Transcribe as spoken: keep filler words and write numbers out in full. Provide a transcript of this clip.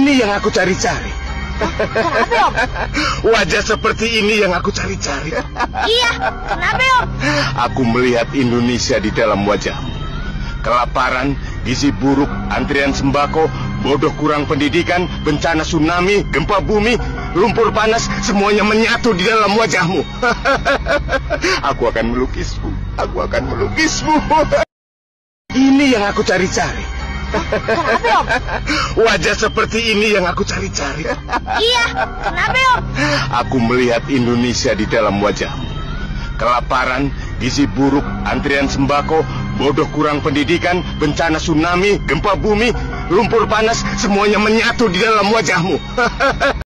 Ini yang aku cari-cari. Kenapa, Om? Wajah seperti ini yang aku cari-cari. Iya, kenapa, Om? Aku melihat Indonesia di dalam wajahmu. Kelaparan, gizi buruk, antrian sembako, bodoh kurang pendidikan, bencana tsunami, gempa bumi, lumpur panas, semuanya menyatu di dalam wajahmu. Aku akan melukismu. Aku akan melukismu. Ini yang aku cari-cari. Kenapa, Om? Wajah seperti ini yang aku cari-cari. Iya, kenapa, Om? Aku melihat Indonesia di dalam wajahmu. Kelaparan, gizi buruk, antrian sembako, bodoh kurang pendidikan, bencana tsunami, gempa bumi, lumpur panas, semuanya menyatu di dalam wajahmu.